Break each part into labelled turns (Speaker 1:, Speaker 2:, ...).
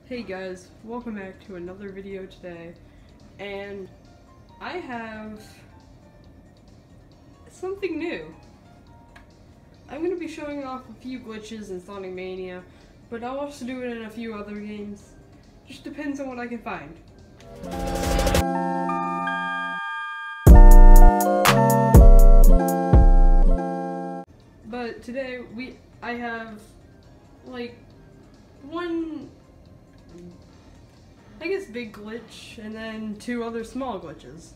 Speaker 1: Hey guys, welcome back to another video today, and I have something new. I'm going to be showing off a few glitches in Sonic Mania, but I'll also do it in a few other games. Just depends on what I can find. But today I have like one, I guess, big glitch and then two other small glitches.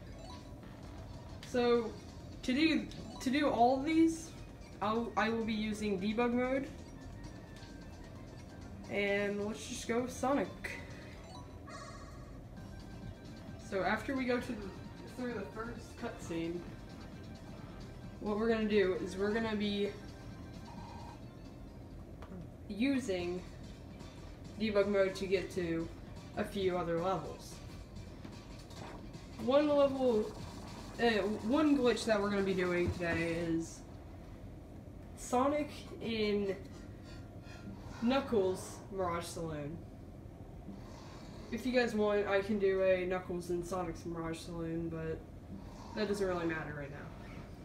Speaker 1: So to do all of these, I will be using debug mode, and let's just go with Sonic. So after we go through the first cutscene, what we're gonna do is we're gonna be using debug mode to get to a few other levels. One glitch that we're going to be doing today is Sonic in Knuckles Mirage Saloon. If you guys want, I can do a Knuckles and Sonic's Mirage Saloon, but that doesn't really matter right now.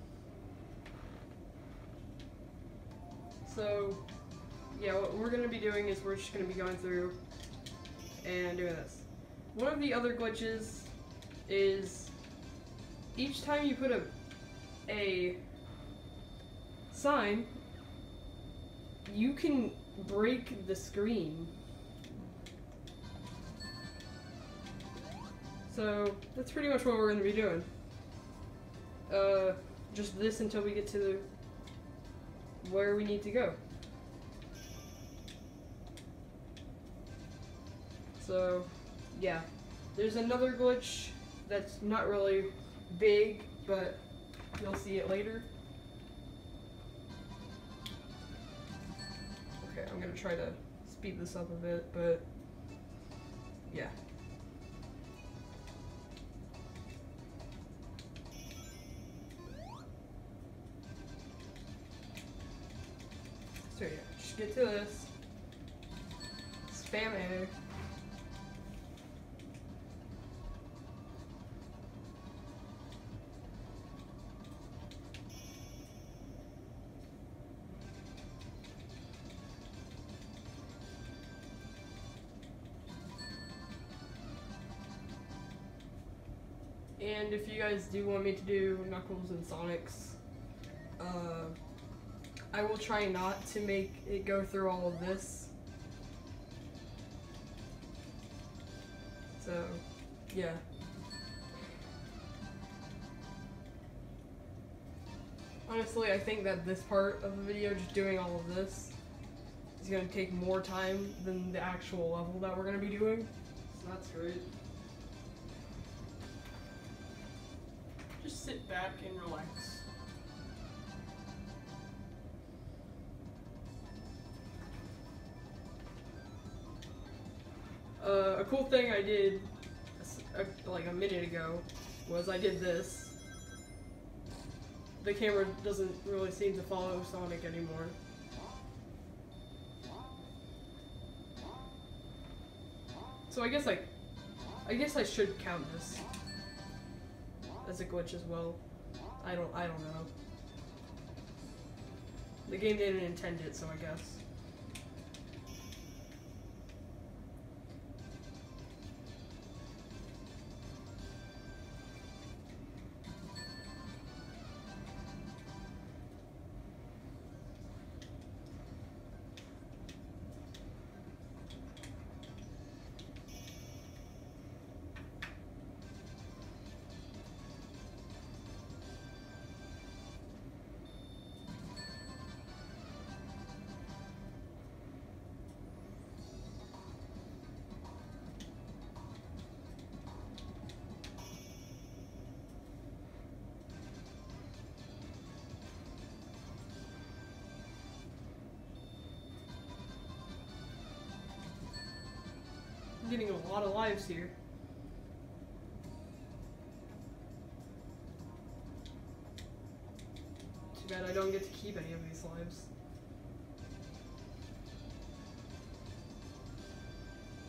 Speaker 1: So yeah, what we're going to be doing is we're just going to be going through and doing this. One of the other glitches is each time you put a sign, you can break the screen. So that's pretty much what we're going to be doing. Just this until we get to where we need to go. So, yeah. There's another glitch that's not really big, but you'll see it later. Okay, I'm gonna try to speed this up a bit, but yeah. So yeah, just get to this. Spam A. And if you guys do want me to do Knuckles and Sonic's, I will try not to make it go through all of this. So, yeah. Honestly, I think that this part of the video, just doing all of this, is going to take more time than the actual level that we're going to be doing. So that's great. Just sit back and relax. A cool thing I did like a minute ago was I did this. The camera doesn't really seem to follow Sonic anymore. So I guess I should count this as a glitch as well. I don't know. The game didn't intend it, so I guess. I'm getting a lot of lives here. Too bad I don't get to keep any of these lives.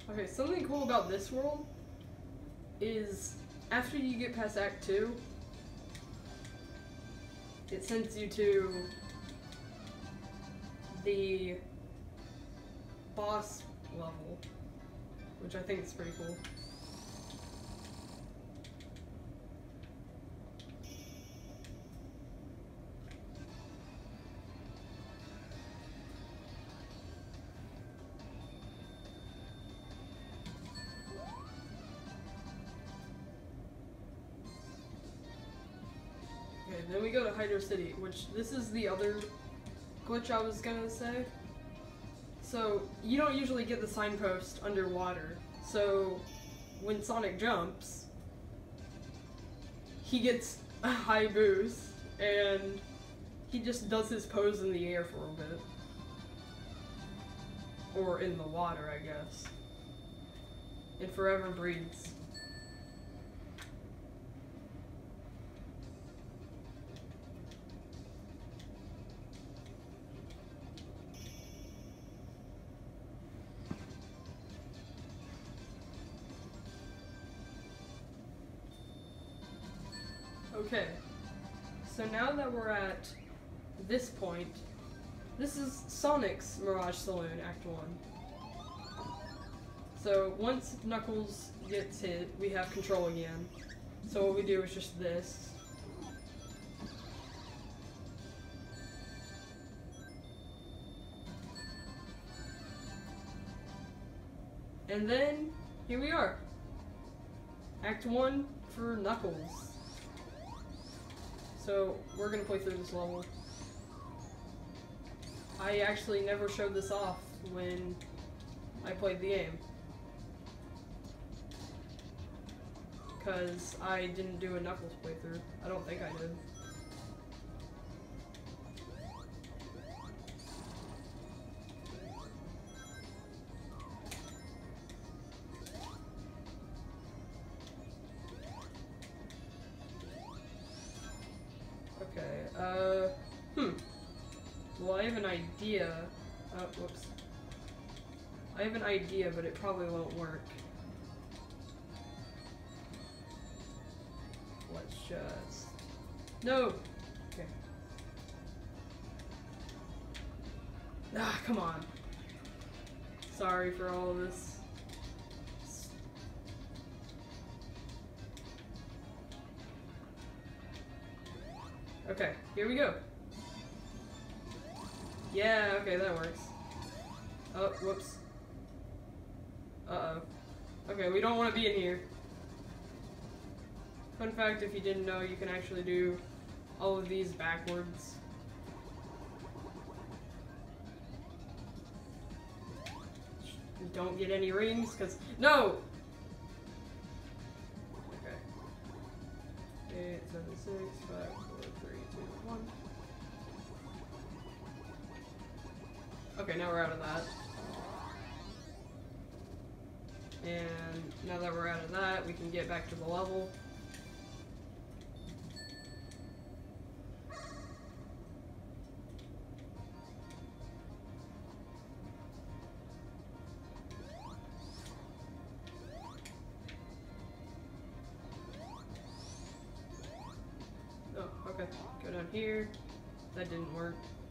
Speaker 1: Okay, something cool about this world is after you get past Act 2, it sends you to the boss level, which I think is pretty cool. Okay, then we go to Hydro City, which this is the other glitch I was gonna say. So, you don't usually get the signpost underwater. So, when Sonic jumps, he gets a high boost, and he just does his pose in the air for a bit. Or in the water, I guess. And forever breathes. Okay, so now that we're at this point, this is Sonic's Mirage Saloon, Act 1. So once Knuckles gets hit, we have control again. So what we do is just this. And then, here we are. Act 1 for Knuckles. So, we're gonna play through this level. I actually never showed this off when I played the game. Because I didn't do a Knuckles playthrough. I don't think I did. Well, I have an idea. Whoops. I have an idea, but it probably won't work. Let's just... No! Okay. Ah, come on. Sorry for all of this. Okay, here we go. Yeah, okay, that works. Oh, whoops. Uh-oh. Okay, we don't want to be in here. Fun fact, if you didn't know, you can actually do all of these backwards. Don't get any rings, because... No! Okay. 8, 7, 6, 5, 4, 3, 2, 1. Okay, now we're out of that. And now that we're out of that, we can get back to the level. Oh, okay. Go down here. That didn't work.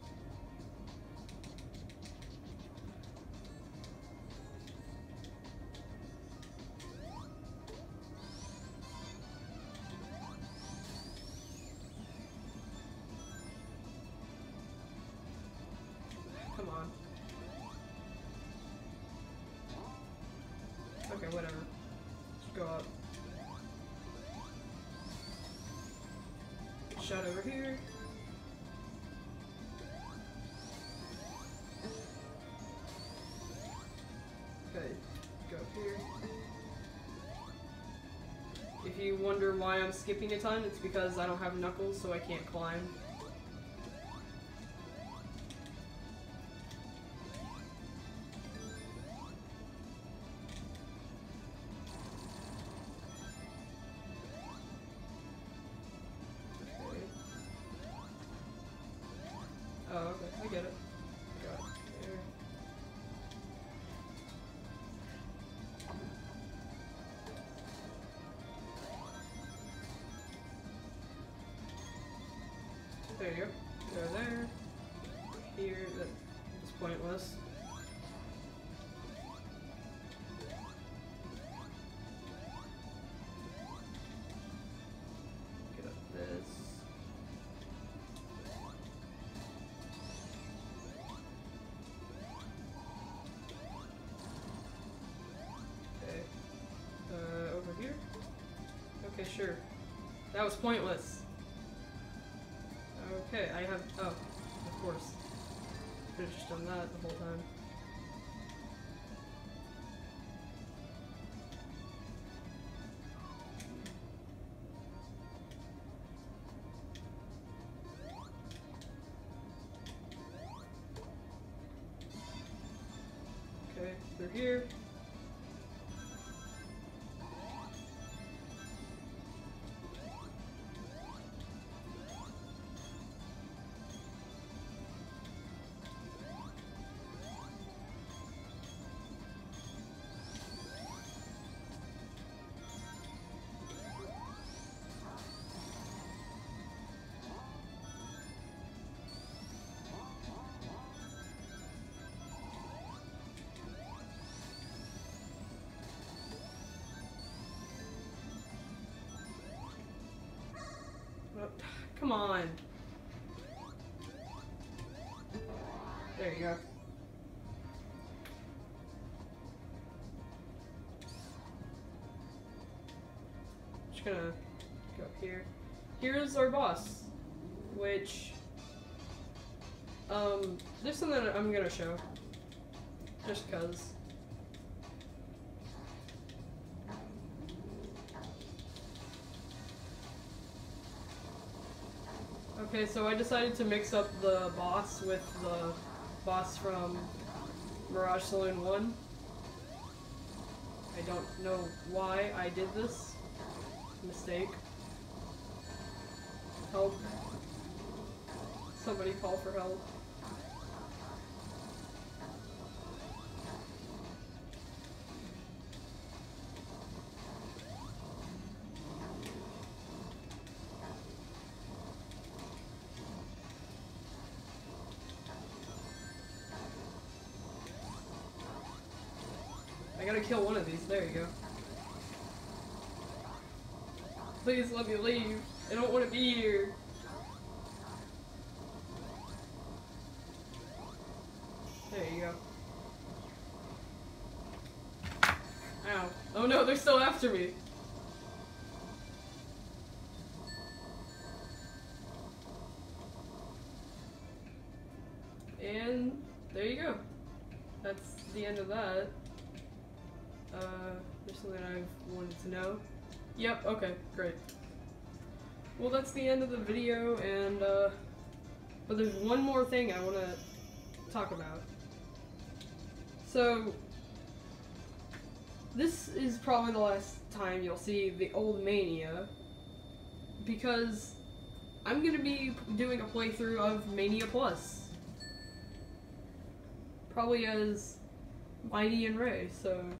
Speaker 1: Come on. Okay, whatever. Just go up. Shot over here. Okay, go up here. If you wonder why I'm skipping a ton, it's because I don't have Knuckles, so I can't climb. Oh, okay, I get it. Got it. There you go. Go there. Here. That is pointless. Get up this. Okay. Over here? Okay, sure. That was pointless. Okay, I have. Oh, of course. Could've just done that the whole time. Okay, through here. Oh, come on. There you go. Just gonna go up here. Here's our boss, which there's something that I'm gonna show, just cause. Okay, so I decided to mix up the boss with the boss from Mirage Saloon 1. I don't know why I did this. Mistake. Help. Somebody call for help. I gotta kill one of these. There you go. Please let me leave. I don't want to be here. There you go. Ow. Oh no, they're still after me. And there you go. That's the end of that. There's something I've wanted to know. Yep, okay, great. Well, that's the end of the video, and, but there's one more thing I want to talk about. So, this is probably the last time you'll see the old Mania, because I'm gonna be doing a playthrough of Mania Plus. Probably as Mighty and Ray, so...